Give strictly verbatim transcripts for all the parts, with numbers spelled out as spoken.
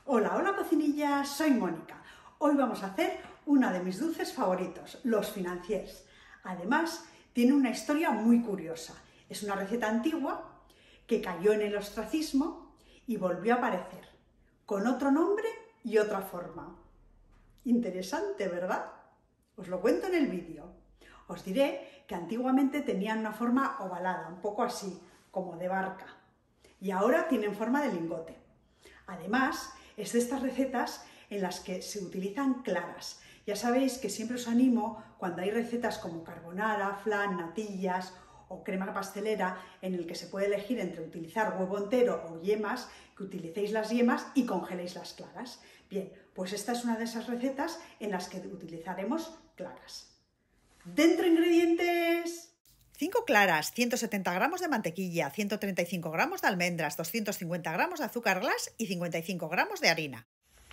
Hola, hola cocinillas, soy Mónica. Hoy vamos a hacer uno de mis dulces favoritos, los financiers. Además, tiene una historia muy curiosa. Es una receta antigua que cayó en el ostracismo y volvió a aparecer, con otro nombre y otra forma. Interesante, ¿verdad? Os lo cuento en el vídeo. Os diré que antiguamente tenían una forma ovalada, un poco así, como de barca, y ahora tienen forma de lingote. Además, es de estas recetas en las que se utilizan claras. Ya sabéis que siempre os animo, cuando hay recetas como carbonara, flan, natillas o crema pastelera, en el que se puede elegir entre utilizar huevo entero o yemas, que utilicéis las yemas y congeléis las claras. Bien, pues esta es una de esas recetas en las que utilizaremos claras. ¡Dentro ingredientes! cinco claras, ciento setenta gramos de mantequilla, ciento treinta y cinco gramos de almendras, doscientos cincuenta gramos de azúcar glass y cincuenta y cinco gramos de harina.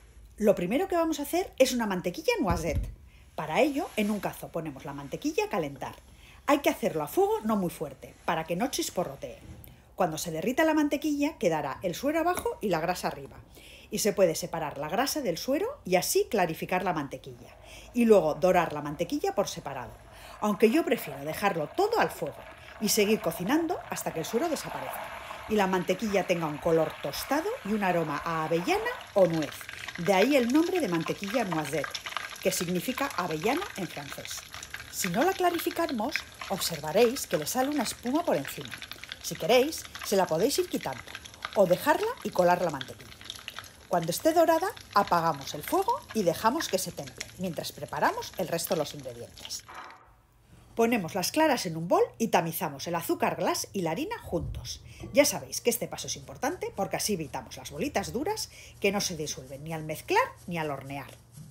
Lo primero que vamos a hacer es una mantequilla noisette. Para ello, en un cazo ponemos la mantequilla a calentar. Hay que hacerlo a fuego no muy fuerte, para que no chisporrotee. Cuando se derrita la mantequilla, quedará el suero abajo y la grasa arriba. Y se puede separar la grasa del suero y así clarificar la mantequilla. Y luego dorar la mantequilla por separado. Aunque yo prefiero dejarlo todo al fuego y seguir cocinando hasta que el suero desaparezca y la mantequilla tenga un color tostado y un aroma a avellana o nuez. De ahí el nombre de mantequilla noisette, que significa avellana en francés. Si no la clarificamos, observaréis que le sale una espuma por encima. Si queréis, se la podéis ir quitando o dejarla y colar la mantequilla. Cuando esté dorada, apagamos el fuego y dejamos que se temple, mientras preparamos el resto de los ingredientes. Ponemos las claras en un bol y tamizamos el azúcar glass y la harina juntos. Ya sabéis que este paso es importante porque así evitamos las bolitas duras que no se disuelven ni al mezclar ni al hornear.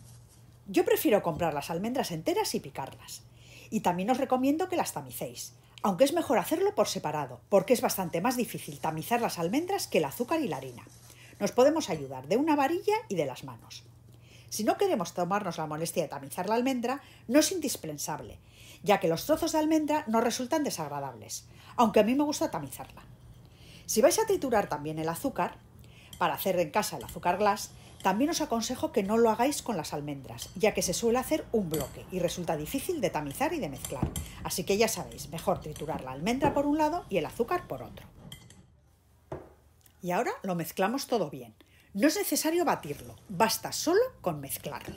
Yo prefiero comprar las almendras enteras y picarlas. Y también os recomiendo que las tamicéis, aunque es mejor hacerlo por separado, porque es bastante más difícil tamizar las almendras que el azúcar y la harina. Nos podemos ayudar de una varilla y de las manos. Si no queremos tomarnos la molestia de tamizar la almendra, no es indispensable, ya que los trozos de almendra nos resultan desagradables, aunque a mí me gusta tamizarla. Si vais a triturar también el azúcar, para hacer en casa el azúcar glass, también os aconsejo que no lo hagáis con las almendras, ya que se suele hacer un bloque y resulta difícil de tamizar y de mezclar. Así que ya sabéis, mejor triturar la almendra por un lado y el azúcar por otro. Y ahora lo mezclamos todo bien. No es necesario batirlo, basta solo con mezclarlo.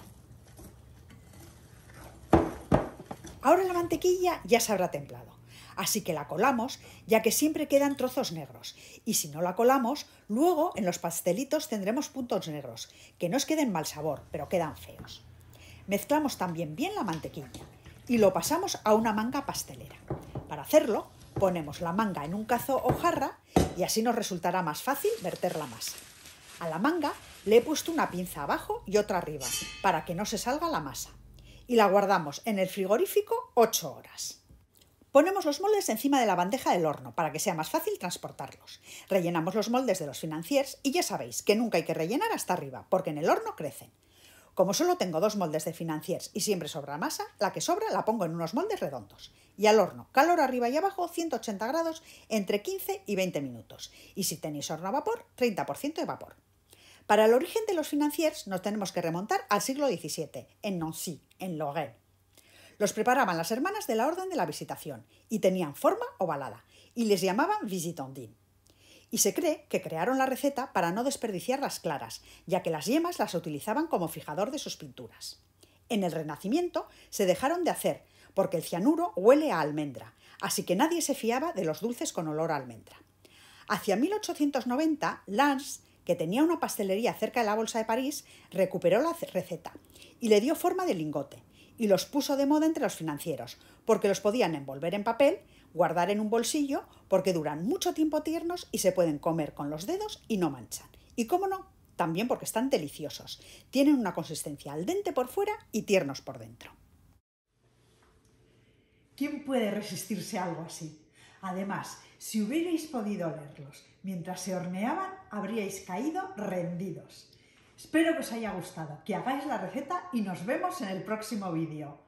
Ahora la mantequilla ya se habrá templado, así que la colamos, ya que siempre quedan trozos negros, y si no la colamos, luego en los pastelitos tendremos puntos negros, que no os queden mal sabor, pero quedan feos. Mezclamos también bien la mantequilla y lo pasamos a una manga pastelera. Para hacerlo, ponemos la manga en un cazo o jarra y así nos resultará más fácil verter la masa. A la manga le he puesto una pinza abajo y otra arriba, para que no se salga la masa. Y la guardamos en el frigorífico ocho horas. Ponemos los moldes encima de la bandeja del horno para que sea más fácil transportarlos. Rellenamos los moldes de los financiers y ya sabéis que nunca hay que rellenar hasta arriba, porque en el horno crecen. Como solo tengo dos moldes de financiers y siempre sobra masa, la que sobra la pongo en unos moldes redondos. Y al horno, calor arriba y abajo, ciento ochenta grados, entre quince y veinte minutos. Y si tenéis horno a vapor, treinta por ciento de vapor. Para el origen de los financiers nos tenemos que remontar al siglo diecisiete, en Nancy, en Lorraine. Los preparaban las hermanas de la Orden de la Visitación y tenían forma ovalada y les llamaban visitandines. Y se cree que crearon la receta para no desperdiciar las claras, ya que las yemas las utilizaban como fijador de sus pinturas. En el Renacimiento se dejaron de hacer porque el cianuro huele a almendra, así que nadie se fiaba de los dulces con olor a almendra. Hacia mil ochocientos noventa, Lance, que tenía una pastelería cerca de la Bolsa de París, recuperó la receta y le dio forma de lingote y los puso de moda entre los financieros, porque los podían envolver en papel, guardar en un bolsillo, porque duran mucho tiempo tiernos y se pueden comer con los dedos y no manchan. Y cómo no, también porque están deliciosos. Tienen una consistencia al dente por fuera y tiernos por dentro. ¿Quién puede resistirse a algo así? Además, si hubierais podido olerlos mientras se horneaban, habríais caído rendidos. Espero que os haya gustado, que hagáis la receta y nos vemos en el próximo vídeo.